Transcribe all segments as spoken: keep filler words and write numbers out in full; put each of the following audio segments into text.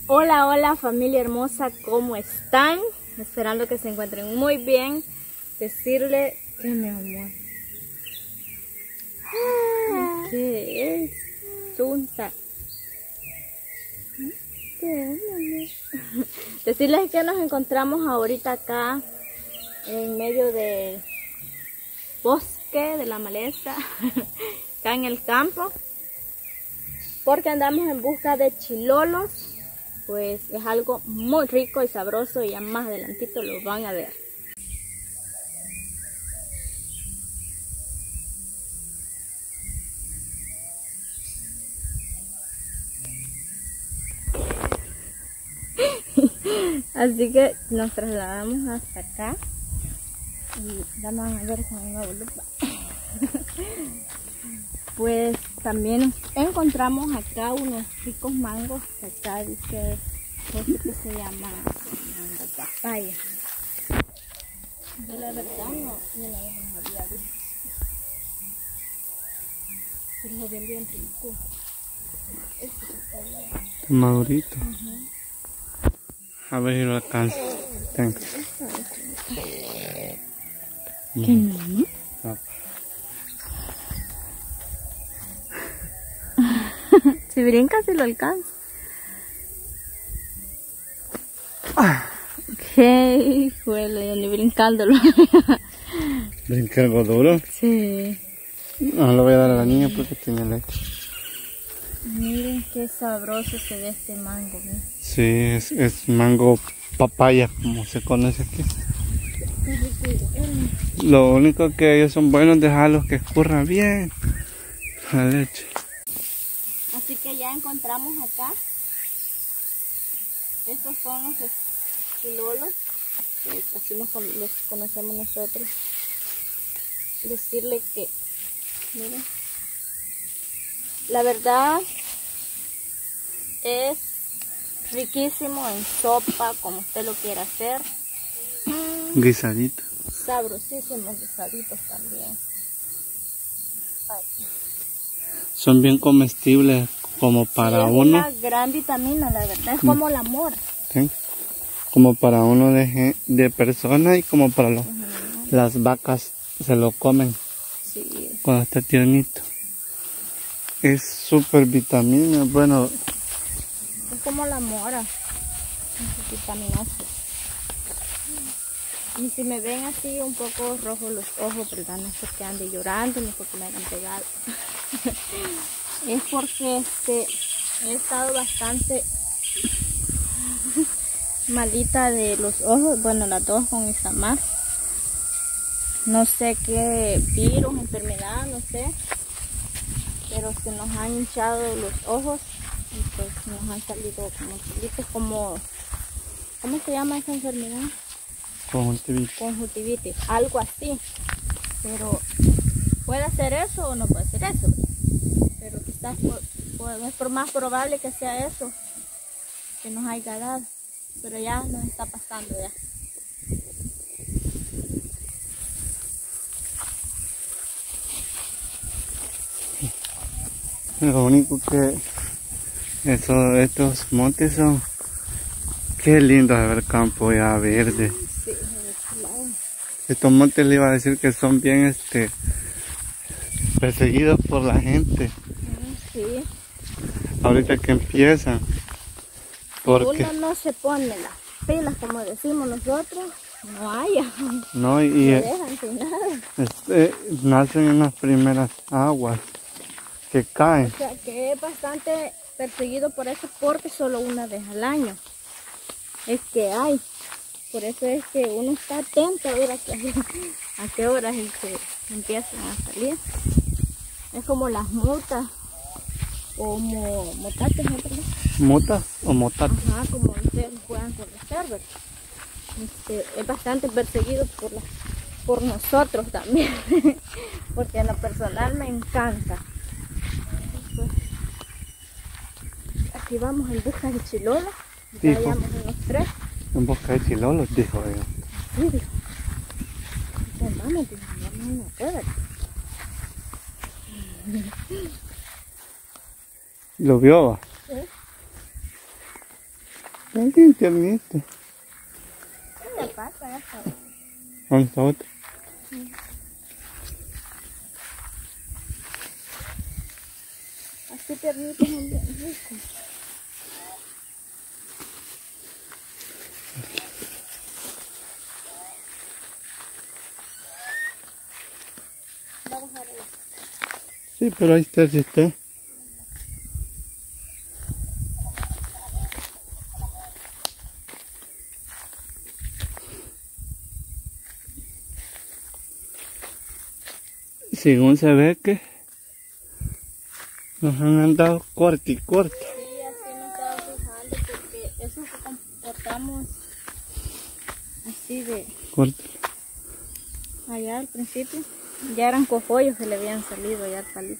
Hola, hola familia hermosa, ¿cómo están? Esperando que se encuentren muy bien. Decirle que mi amor. ¿Qué es? Tunta. ¿Qué es, mi amor? Decirles que nos encontramos ahorita acá en medio del bosque, de la maleza, acá en el campo, porque andamos en busca de chilolos. Pues es algo muy rico y sabroso y ya más adelantito lo van a ver. Así que nos trasladamos hasta acá y ya nos van a ver con una lupa. Pues también encontramos acá unos ricos mangos que acá dice, no sé qué se llama, manga papaya. Yo la verdad no, ni una vez no había visto. Pero lo ven bien rico. Este está bien. Está madurito. Uh-huh. A ver si lo alcanza. Tenga. ¿Qué no? No. Si brinca, si lo alcanza. Qué hijuela, yo ni brincándolo. ¿Brinca algo duro? Sí. No lo voy a dar a la niña porque tiene leche. Miren qué sabroso se ve este mango, ¿eh? Sí, es, es mango papaya, como se conoce aquí. Qué rico. Lo único que ellos son buenos, dejarlos que escurra bien la leche. Así que ya encontramos acá. Estos son los chilolos, pues así los, los conocemos nosotros. Decirle que, miren, la verdad es riquísimo en sopa, como usted lo quiera hacer. Guisadito. Sabrosísimos guisaditos también. Ay. Son bien comestibles como para sí, es uno. una gran vitamina, la verdad, es como la mora. ¿Sí? Como para uno de, de persona y como para los, uh-huh. Las vacas se lo comen. Sí. Cuando está tiernito. Es súper vitamina, bueno. Es como la mora, es vitaminoso. Y si me ven así un poco rojos los ojos, ¿verdad? No es porque ande llorando, ni porque me hayan pegado. Es porque este, he estado bastante malita de los ojos. Bueno, las dos con Isamar. No sé qué virus, enfermedad, no sé. Pero se nos han hinchado los ojos y pues nos han salido como chilitos, como... ¿Cómo se llama esa enfermedad? Conjuntivitis. Conjuntivitis, algo así. Pero puede ser eso o no puede ser eso. Pero quizás por, por, es por más probable que sea eso que nos haya dado. Pero ya nos está pasando ya. Lo único que eso, estos montes son, qué lindo de ver campo ya verde. Sí, claro. Estos montes le iba a decir que son bien este perseguidos por la gente. Sí. Ahorita que empiezan. Porque uno no se pone las pilas como decimos nosotros, no haya. No, y, se y dejan sin nada. Este, nacen en las primeras aguas que caen. O sea que es bastante perseguido por eso, porque solo una vez al año es que hay. Por eso es que uno está atento a ver a qué, a qué horas es que empiezan a salir. Es como las mutas o mo, motates, ¿no? ¿Mutas o motates? Ajá, como ustedes puedan conocer, ¿verdad? Este, es bastante perseguido por, la, por nosotros también, porque en lo personal me encanta. Pues, aquí vamos en busca de chilolos, ya hallamos unos tres. En busca de chilolos, dijo ella. Sí, dijo. Entonces, vamos, dijo, vamos a una cueva. ¿Lo vio? Sí. Es bien tiernito. ¿Qué le pasa a esta? ¿Dónde está otro? Así tiernitos son bien ricos. Vamos a ver. Sí, pero ahí está, sí está. Según se ve que nos han andado corte y corte. Sí, así me estaba fijando porque eso que comportamos así de Corte. allá al principio, ya eran cojollos que le habían salido ya al palito.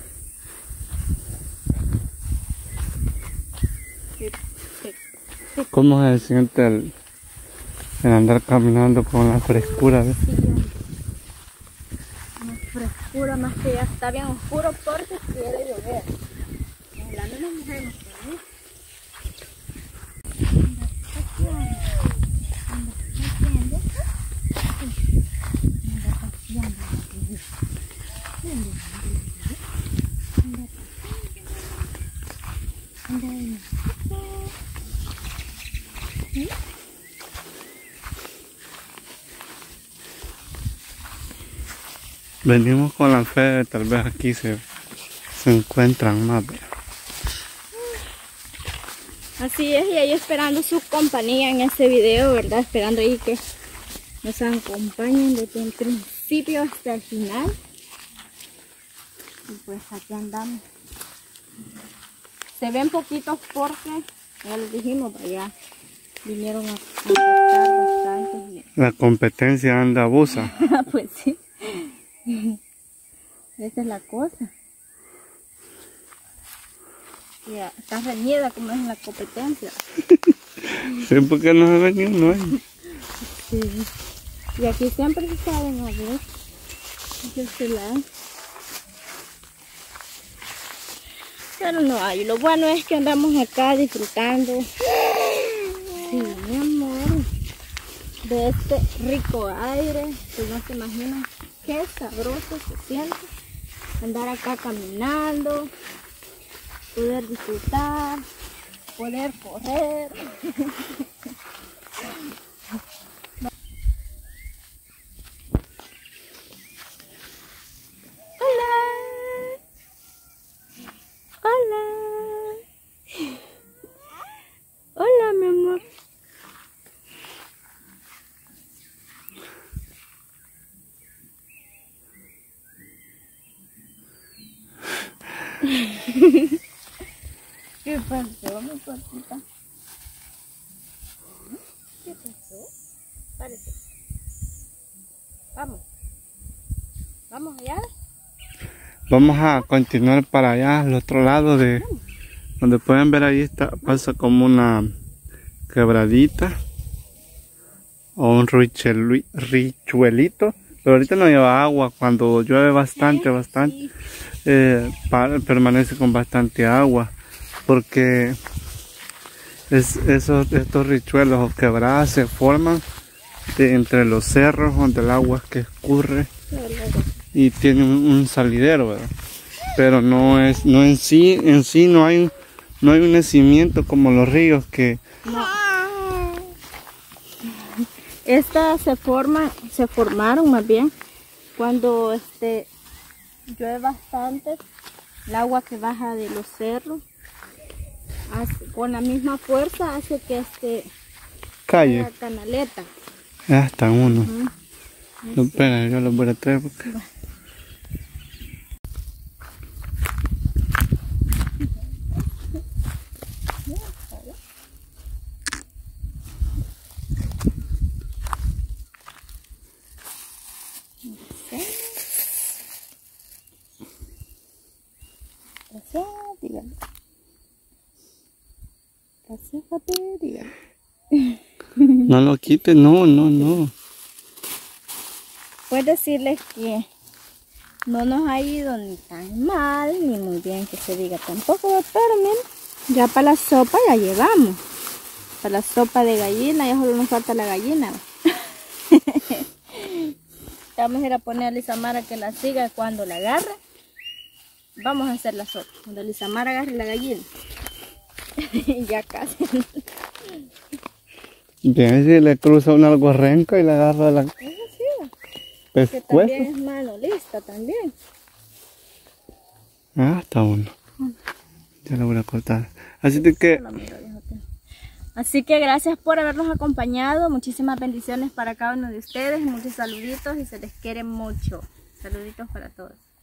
Sí, sí, sí. ¿Cómo se siente el, el andar caminando con la frescura? ¿Ves? Sí, ya. Más frescura, más que ya está bien oscuro porque quiere llover. Hablando nos mojemos, ¿sí? Venimos con la fe de tal vez aquí se, se encuentran más. ¿Ve? Así es, y ahí esperando su compañía en este video, ¿verdad? Esperando ahí que nos acompañen desde el principio hasta el final. Y pues aquí andamos. Se ven poquitos porque, ya les dijimos, allá vinieron a, a cortar bastante. La competencia anda abusa. Pues sí. Esa es la cosa. Ya, está reñida como es en la competencia. Sí, porque no se ve ni uno ahí. Sí. Y aquí siempre se saben a ver. De este lado. Pero no hay. Lo bueno es que andamos acá disfrutando. Sí, mi amor. De este rico aire. Pues no se imaginan qué sabroso se siente andar acá caminando. Poder disfrutar. Poder correr. Hola. Hola, mi amor. ¿Qué pasó, mi patita? ¿Qué pasó? Párate. Vamos. Vamos allá. Vamos a continuar para allá, al otro lado de donde pueden ver ahí está, pasa como una quebradita o un richueli- richuelito, pero ahorita no lleva agua. Cuando llueve bastante, bastante, eh, pa- permanece con bastante agua, porque es, esos, estos richuelos o quebradas se forman de, entre los cerros donde el agua que escurre y tiene un, un salidero, ¿verdad? Pero no es, no en sí, en sí no hay, no hay un nacimiento como los ríos que No. Estas se forman, se formaron más bien cuando este llueve bastante, el agua que baja de los cerros hace, con la misma fuerza hace que este calle. la canaleta. Ya están uno. Uh-huh. No, espera, yo los voy a traer porque... Gracias, dígame. Gracias, papi, dígame. No lo quites, no, no, no. Puedes decirles que no nos ha ido ni tan mal, ni muy bien que se diga tampoco, pero miren, ya para la sopa ya llevamos. para la sopa de gallina. Ya solo nos falta la gallina. Vamos a ir a poner a Lisamara que la siga. Cuando la agarre, vamos a hacer la sopa. Cuando Lisamara agarre la gallina. Ya casi. Bien, si le cruza una algo renca y le agarra la pescuezo. Que también es mano lista también. Ah, está bueno. Ya lo voy a cortar. Así de que... Así que gracias por habernos acompañado. Muchísimas bendiciones para cada uno de ustedes. Muchos saluditos y se les quiere mucho. Saluditos para todos.